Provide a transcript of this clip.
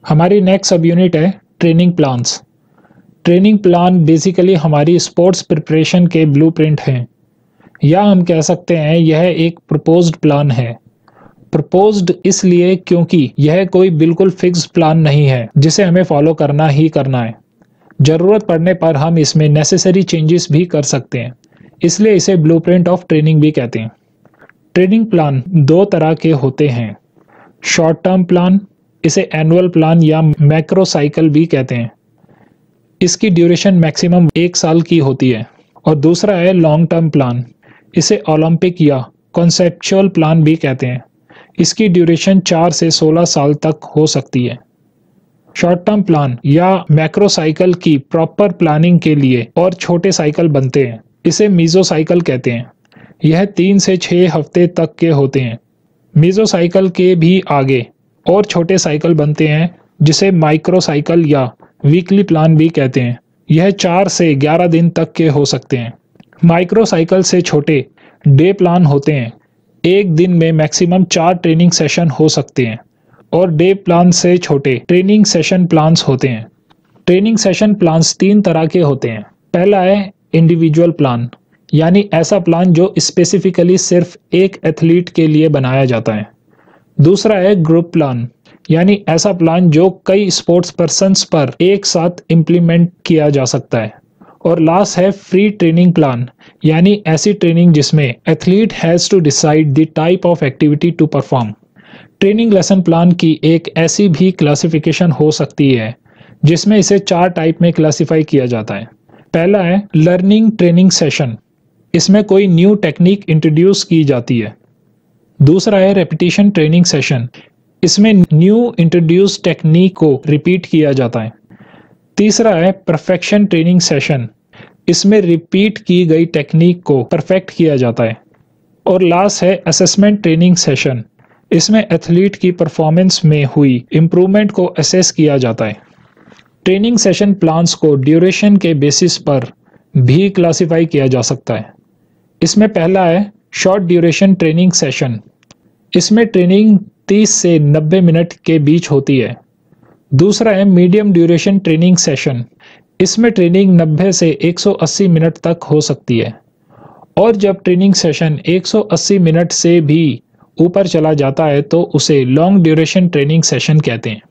हमारी next sub unit है training plans. Training plan basically हमारी स्पोर्ट्स प्रिपरेशन के ब्लूप्रिंट हैं, या हम कह सकते हैं यह एक प्रपोज्ड प्लान है। प्रपोज्ड इसलिए क्योंकि यह कोई बिल्कुल फिक्स प्लान नहीं है जिसे हमें फॉलो करना ही करना है। जरूरत पड़ने पर हम इसमें नेसेसरी चेंजेस भी कर सकते हैं, इसलिए इसे ब्लूप्रिंट ऑफ ट्रेनिंग भी कहते हैं। ट्रेनिंग प्लान दो तरह के होते हैं, शॉर्ट टर्म प्लान, इसे एनुअल प्लान या मैक्रो साइकिल भी कहते हैं। इसकी ड्यूरेशन मैक्सिमम 1 साल की होती है। और दूसरा है लॉन्ग टर्म प्लान, इसे ओलंपिक या कॉन्सेप्चुअल प्लान भी कहते हैं। इसकी ड्यूरेशन 4 से 16 साल तक हो सकती है। शॉर्ट टर्म प्लान या मैक्रो साइकिल की प्रॉपर प्लानिंग के लिए और छोटे साइकिल बनते हैं, इसे मीजो साइकिल कहते हैं। यह 3 से 6 हफ्ते तक के होते हैं। मीजो साइकिल के भी आगे और छोटे साइकिल बनते हैं जिसे माइक्रो साइकिल या वीकली प्लान भी कहते हैं। यह 4 से 11 दिन तक के हो सकते हैं। माइक्रो साइकिल से छोटे डे प्लान होते हैं। एक दिन में मैक्सिमम 4 ट्रेनिंग सेशन हो सकते हैं। और डे प्लान से छोटे ट्रेनिंग सेशन प्लान्स होते हैं। ट्रेनिंग सेशन प्लान्स 3 तरह के होते हैं। पहला है इंडिविजुअल प्लान, यानी ऐसा प्लान जो स्पेसिफिकली सिर्फ एक एथलीट के लिए बनाया जाता है। दूसरा है ग्रुप प्लान, यानी ऐसा प्लान जो कई स्पोर्ट्स पर्सन्स पर एक साथ इम्प्लीमेंट किया जा सकता है। और लास्ट है फ्री ट्रेनिंग प्लान, यानी ऐसी ट्रेनिंग जिसमें athlete has to decide the type of activity to perform. Training lesson plan की एक ऐसी भी क्लासिफिकेशन हो सकती है जिसमें इसे 4 टाइप में क्लासिफाई किया जाता है। पहला है लर्निंग ट्रेनिंग सेशन, इसमें कोई न्यू टेक्निक इंट्रोड्यूस की जाती है। दूसरा है रेपिटेशन ट्रेनिंग सेशन, इसमें न्यू इंट्रोड्यूस टेक्निक को रिपीट किया जाता है। तीसरा है परफेक्शन ट्रेनिंग सेशन, इसमें रिपीट की गई टेक्निक को परफेक्ट किया जाता है। और लास्ट है असेसमेंट ट्रेनिंग सेशन, इसमें एथलीट की परफॉर्मेंस में हुई इम्प्रूवमेंट को असेस किया जाता है। ट्रेनिंग सेशन प्लान्स को ड्यूरेशन के बेसिस पर भी क्लासिफाई किया जा सकता है। इसमें पहला है शॉर्ट ड्यूरेशन ट्रेनिंग सेशन, इसमें ट्रेनिंग 30 से 90 मिनट के बीच होती है। दूसरा है मीडियम ड्यूरेशन ट्रेनिंग सेशन, इसमें ट्रेनिंग 90 से 180 मिनट तक हो सकती है। और जब ट्रेनिंग सेशन 180 मिनट से भी ऊपर चला जाता है तो उसे लॉन्ग ड्यूरेशन ट्रेनिंग सेशन कहते हैं।